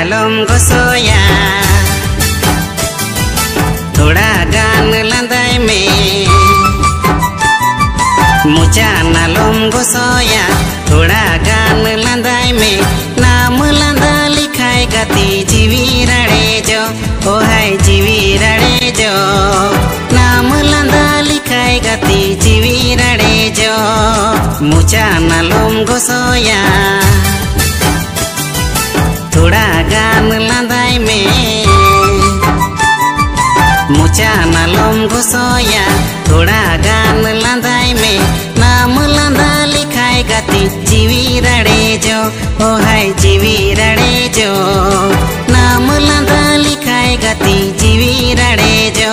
नालोम गोसोया थोड़ा गान लंदाई में मुचा नालोम गोसोया थोड़ा गान लंदाई में नाम लंदा लिखाई गति जीवी रड़े जो ओ हाय जीवी रड़े जो नाम लंदा लिखाई गति जीवी रड़े जो मुचा नालोम गोसोया थोड़ा गान लंदाई में मुचा नालोम गोसोया थोड़ा गान लंदाई में नाम लंदा लिखाई गति जीवी रड़े जो ओ हाय जीवी रड़े जो नाम लंदा लिखाई गति जीवी रड़े जो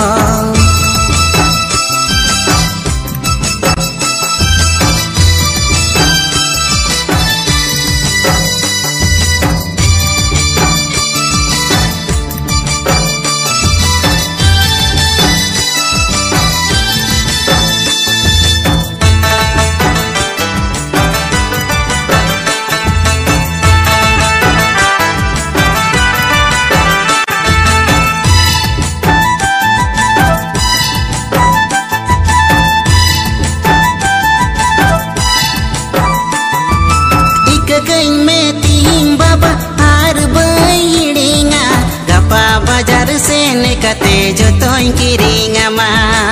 बाजार से निकते जो तोय किरिंगा मा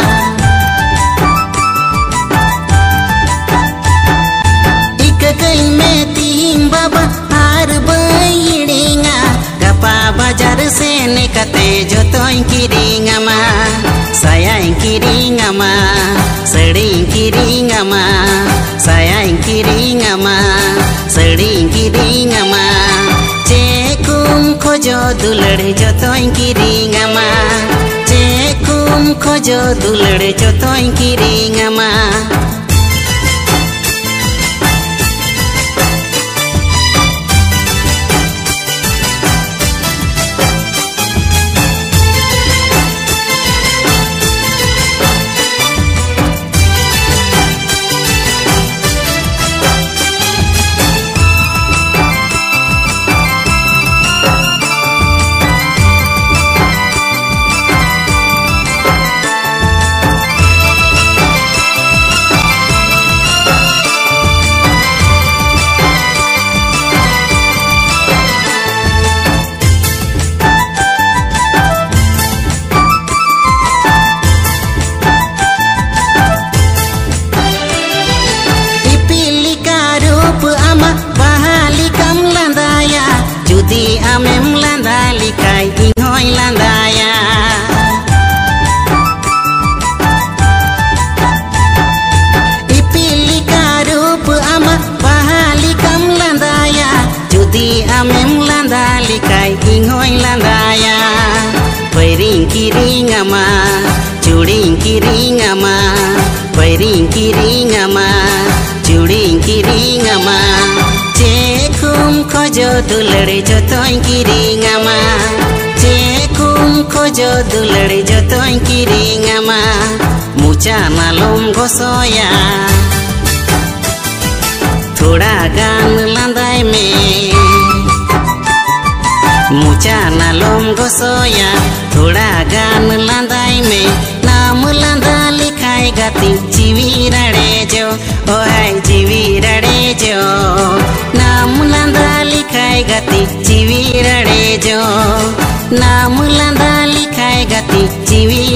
इक गई में तीन बाबा हार बइड़िंगा गपा बाजार से निकते जो तोय किरिंगा मा साया किरिंगा मा सड़ी किरिंगा मा साया किरिंगा मा सड़ी किरिंगा मा खोजो दुलड़ जो तोय किरिंगा मा चेकुम खोजो दुलड़ जो तोय किरिंगा मा आमेम लंदा लिखाई इंहोय लंदाया इपिली का रूप आमा बहाली कम लंदाया जुदी आमेम लंदा लिखाई इंहोय लंदाया पैरिंग किरिंग आमा चूड़िंग किरिंग आमा पैरिंग किरिंग आमा चूड़िंग किरिंग आमा चेकुम खोजो दुलड़ जो तोय किरिंगा मा चेकुम खोजो दुलड़ जो तोय किरिंगा मा मुचा नालोम गोसोया थोड़ा गान लंदाई में मुचा नालोम गोसोया थोड़ा गान लंदाई में नाम लंदा लिखाई गति जीवी रड़े जो ओ हाय जीवी रड़े जो नाम लंदा लिखाई गति जीवी रड़े जो नाम लंदा लिखाई गति जीवी